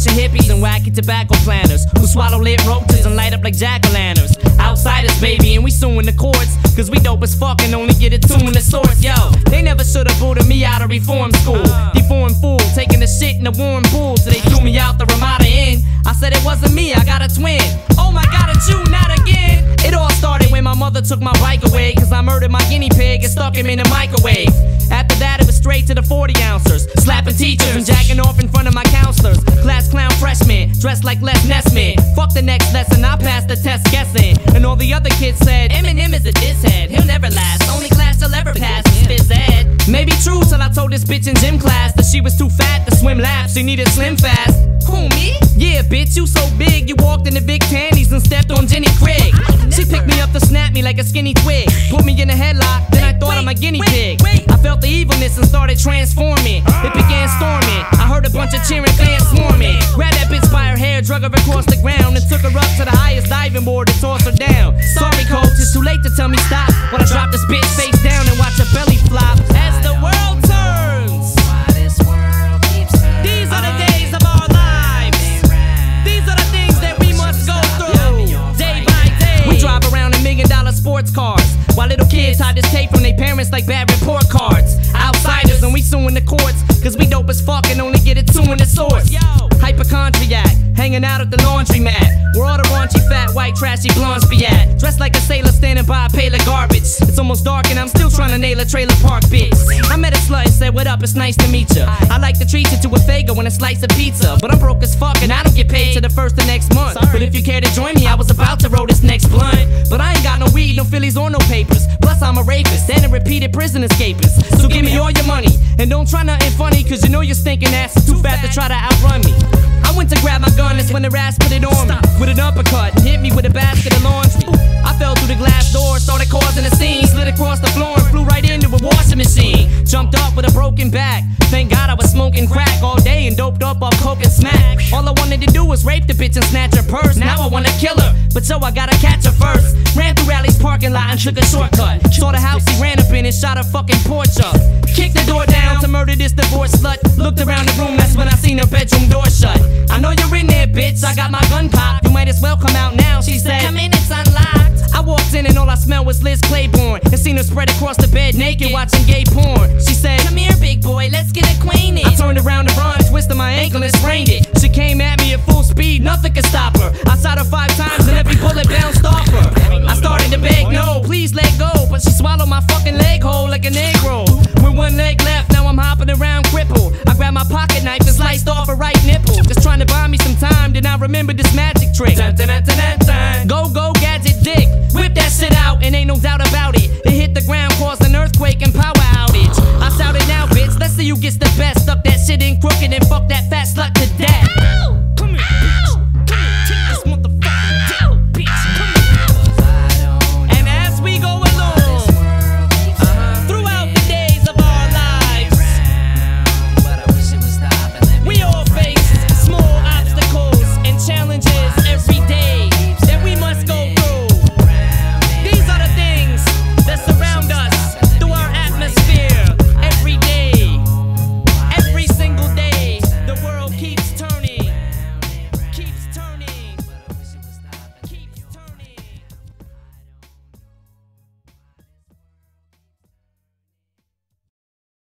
bunch of hippies and wacky tobacco planters who swallow lit roaches and light up like jack-o'-lanterns. Outsiders, baby, and we suing the courts, cause we dope as fuck and only get it tuned the source. Yo, they never should've booted me out of reform school. Deformed fool, taking the shit in the warm pool, so they threw me out the Ramada Inn. I said it wasn't me, I got a twin. Oh my god, it's you, not again. It all started when my mother took my bike away, cause I murdered my guinea pig and stuck him in the microwave. After that it was straight to the 40 ouncers, slapping teachers and jacking off in front of my counselors. Class clown freshmen, dressed like Les Nessman. Fuck the next lesson, I passed the test guessing. And all the other kids said, Eminem is a diss head, he'll never last. Only class he'll ever pass is phys ed. Maybe true till I told this bitch in gym class that she was too fat to swim laps, she needed slim fast. Who, me? Yeah, bitch, you so big, you walked in the big tannies and stepped on Jenny Craig. She picked me up to snap me like a skinny twig, put me in a headlock, then I thought I'm a guinea pig. I felt the evilness and started transforming. It began storming, I heard a bunch of cheering fans swarming. Grabbed that bitch by her hair, drug her across the ground, and took her up to the highest diving board to toss her down. Sorry coach, it's too late to tell me stop, but I dropped this bitch face down and watch her belly flop. As the world turns, these are the days of our lives. These are the things that we must go through, day by day. We drive around in $1 million sports cars, while little kids hide this tape from their parents like bad report cards. Outsiders and we suing the courts, cause we dope as fuck and only get it tuned the source. Hypochondriac, hanging out at the laundromat, where all the raunchy, fat, white, trashy blondes be at. Dressed like a sailor standing by a pail of garbage. It's almost dark and I'm still trying to nail a trailer park bitch. I met a slut and said, what up, it's nice to meet ya. I like to treat you to a Fago and a slice of pizza, but I'm broke as fuck and I don't get paid till the first of next month. But if you care to join me, I was about to roll this next blunt, but I ain't got no weed, no Phillies or no papers. Plus I'm a rapist and a repeated prison escapist. So give me all your money and don't try nothing funny, cause you know your stinking ass is too fat to try to outrun me. I went to grab my gun, that's when the ass put it on me with an uppercut and hit me with a basket of laundry. I fell through the glass door, started causing a scene, slid across the floor and flew right into a washing machine. Jumped up with a broken back, thank God I was smoking crack all day and doped up off coke and smack. All I wanted to do was rape the bitch and snatch her purse. Now I wanna kill her, but so I gotta catch her first. Ran through Rally's parking lot and took a shortcut. Saw the house he ran up in and shot her fucking porch up. Kicked the door down to murder this divorced slut. Looked around the room, that's when I seen her bedroom door shut. I know you're in there, bitch, I got my gun cocked. You might as well come out now, she said. Come in, it's unlocked. I walked in and all I smelled was Liz Claiborne, and seen her spread across the bed naked watching gay porn. She said, come here, big boy, let's get acquainted. I turned around to run, twisted my ankle and sprained it. She came at me at full speed, nothing could stop her. I shot her 5 times and every bullet bounced off her. I started to beg, no, please let go, but she swallowed my fucking leg hole like a Negro. With one leg left, now I'm hopping around crippled. I grabbed my pocket knife and sliced off her right nipple. Just trying to buy me some time, then I remembered this magic trick. Go, go, gadget dick. Whip that shit out and ain't no doubt about it. It hit the ground, caused an earthquake and power outage. I shouted now, bitch, let's see who gets the best. Stuck that shit in crooked and fuck that fat slut